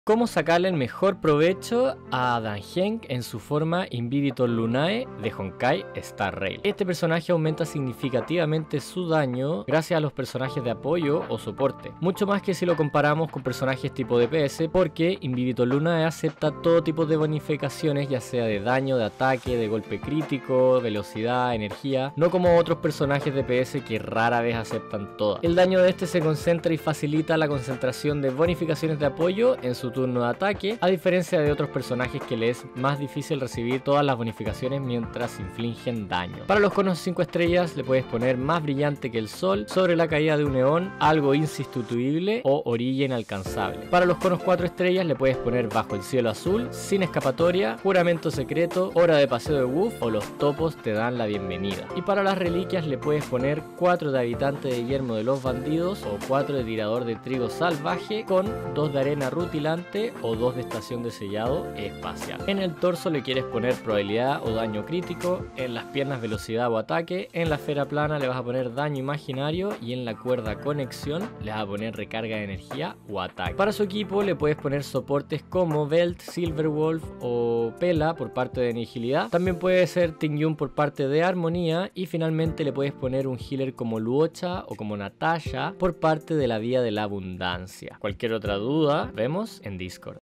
¿Cómo sacarle el mejor provecho a Dan Heng en su forma Inviditor Lunae de Honkai Star Rail? Este personaje aumenta significativamente su daño gracias a los personajes de apoyo o soporte, mucho más que si lo comparamos con personajes tipo DPS, porque Inviditor Lunae acepta todo tipo de bonificaciones, ya sea de daño, de ataque, de golpe crítico, velocidad, energía, no como otros personajes DPS que rara vez aceptan todas. El daño de este se concentra y facilita la concentración de bonificaciones de apoyo en su turno de ataque, a diferencia de otros personajes que les es más difícil recibir todas las bonificaciones mientras infligen daño. Para los conos 5 estrellas le puedes poner más brillante que el sol, sobre la caída de un neón, algo insustituible o orilla inalcanzable. Para los conos 4 estrellas le puedes poner bajo el cielo azul, sin escapatoria, juramento secreto, hora de paseo de Wolf o los topos te dan la bienvenida. Y para las reliquias le puedes poner 4 de habitante de yermo de los bandidos o 4 de tirador de trigo salvaje con 2 de arena rutilante o 2 de estación de sellado espacial. En el torso le quieres poner probabilidad o daño crítico, en las piernas velocidad o ataque, en la esfera plana le vas a poner daño imaginario y en la cuerda conexión le vas a poner recarga de energía o ataque. Para su equipo le puedes poner soportes como Belt, Silverwolf o Pela por parte de Nihilidad. También puede ser Tingyun por parte de Armonía y finalmente le puedes poner un healer como Luocha o como Natasha por parte de la Vía de la Abundancia. Cualquier otra duda vemos en Discord.